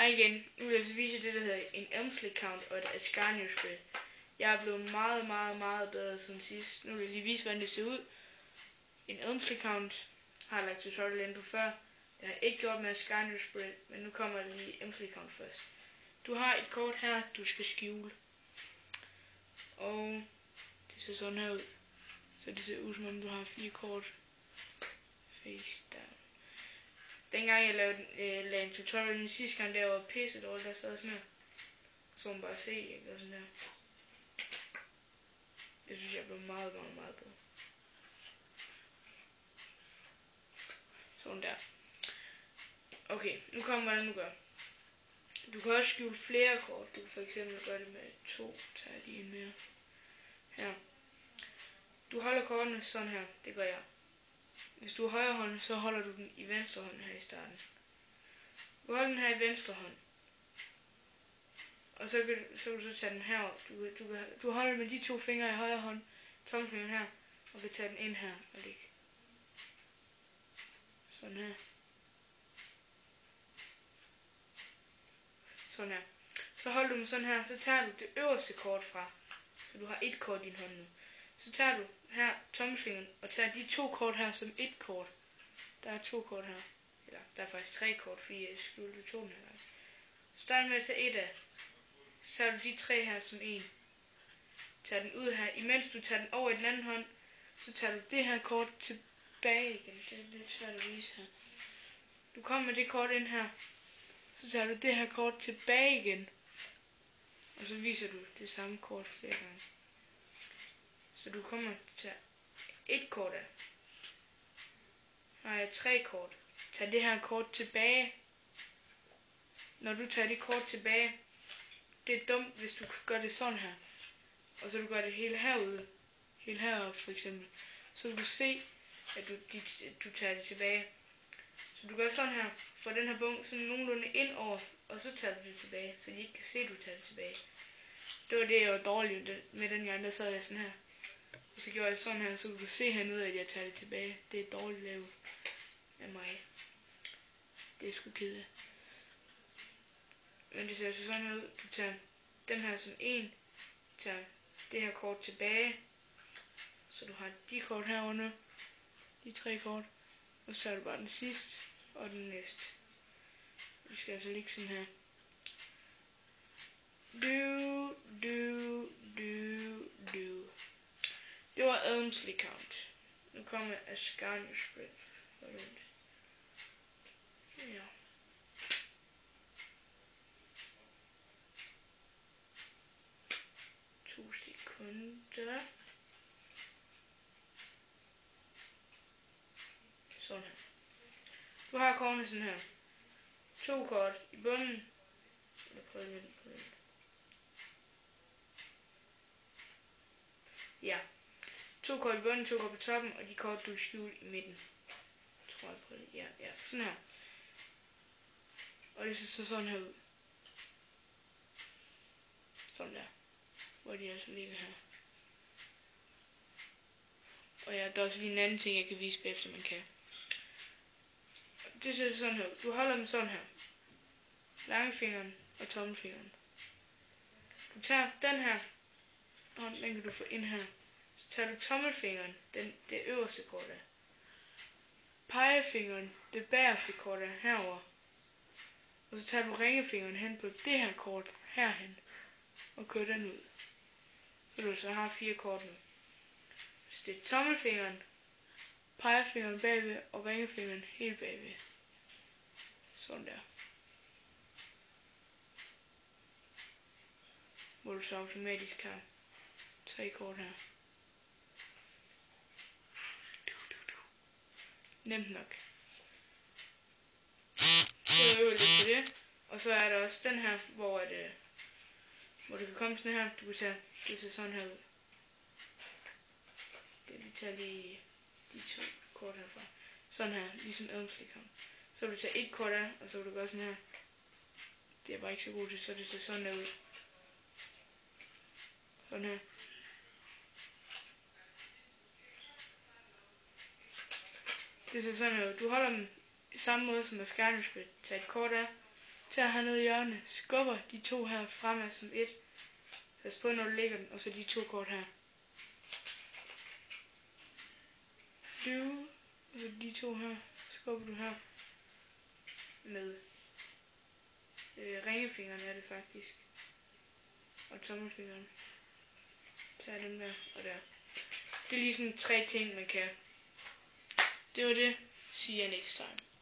Hej igen. Nu vil jeg så vise det, der hedder en Elmsley count og et Ascanio spread. Jeg er blevet meget bedre siden sidst. Nu vil jeg lige vise, hvordan det ser ud. En Elmsley count har jeg lagt tutorial inde på før. Jeg har ikke gjort med Ascanio spread, men nu kommer der lige Elmsley count først. Du har et kort her, du skal skjule. Og det ser sådan her ud. Så det ser ud, som om du har 4 kort. Face down. Dengang jeg lavede en tutorial den sidste gang, der var pisse dårligt, der sad sådan her. Så man bare se, ikke? Og sådan her. Det synes jeg blev meget bedre. Sådan der. Okay, nu kommer hvad du gør. Du kan også skjule flere kort. Du kan for eksempel gøre det med 2. Tag lige en mere. Her. Du holder kortene sådan her. Det gør jeg. Hvis du er højre hånd, så holder du den i venstre hånd her i starten. Du holder den her i venstre hånd. Og så kan du tage den her. Du holder med de 2 fingre i højre hånd, tommelfingeren her, og kan tage den ind her og lægge. Sådan her. Sådan her. Så holder du dem sådan her, så tager du det øverste kort fra. Så du har 1 kort i din hånd nu. Så tager du her tommelfingeren og tager de 2 kort her som 1 kort. Der er 2 kort her. Eller der er faktisk 3 kort, fordi jeg skjulte 2 her. Så start med at tage 1 af. Så tager du de 3 her som 1. Tag den ud her. Imens du tager den over i den anden hånd, så tager du det her kort tilbage igen. Det er lidt svært at vise her. Du kommer med det kort ind her. Så tager du det her kort tilbage igen. Og så viser du det samme kort flere gange. Så du kommer til at tage 1 kort af. Her har jeg 3 kort. Tag det her kort tilbage. Når du tager det kort tilbage, det er dumt, hvis du gør det sådan her. Og så du gør det hele herude. Hele heroppe for eksempel. Så du kan se, at du tager det tilbage. Så du gør sådan her. Får den her bunke sådan nogenlunde ind over. Og så tager du det tilbage. Så de ikke kan se, at du tager det tilbage. Det var det, jeg var dårlig med den gang. Der sad jeg sådan her. Og så gjorde jeg sådan her. Så du kan se hernede, at jeg tager det tilbage. Det er dårligt lavet af mig. Det er sgu ked af. Men det ser så sådan her ud. Du tager dem her som 1. Tager det her kort tilbage. Så du har de kort herunder. De 3 kort. Og så tager du bare den sidste og den næste. Vi skal altså ligge sådan her. Det var Elmsley count. Nu kommer Ascanio spread. Ja. Sekunder. Sådan her. Du har kortene sådan her. 2 kort i bunden. Eller prøv at vende på den. Ja. 2 kort i bunden, 2 kort på toppen, og de kort du skjule i midten. Tror jeg på det. Ja. Sådan her. Og det ser sådan her ud. Sådan der. Hvor de altså ligger her. Og ja, der er også lige en anden ting, jeg kan vise bagefter, man kan. Det ser sådan her ud. Du holder dem sådan her. Langfingeren og tommelfingeren. Du tager den her hånd, den kan du få ind her. Så tager du tommelfingeren, det øverste kort af. Pegefingeren, det bagerste kort af herover. Og så tager du ringefingeren hen på det her kort herhen. Og kører den ud. Så du så har 4 kort nu. Så det er tommelfingeren, pegefingeren bagved og ringefingeren helt bagved. Sådan der. Hvor du så automatisk har 3 kort her. Nemt nok. Så øver lidt på det. Og så er der også den her, hvor du kan komme sådan her. Du kan tage, det ser sådan her ud. Vi tager lige de 2 kort herfra. Sådan her, ligesom Elmsley count. Så vil du tage 1 kort af, og så vil du gøre sådan her. Det er bare ikke så god til, så det ser sådan her ud. Sådan her. Det ser sådan her ud. Du holder dem i samme måde som Ascanio spread. Tag et kort af, tager hernede i hjørnet, skubber de to her fremad som et. Pas på, når du lægger den, og så de to kort her. Og så de to her, skubber du her med ringefingeren er det faktisk, og tommelfingeren. Tag den der og der. Det er lige sådan 3 ting, man kan. Det var det. See you next time.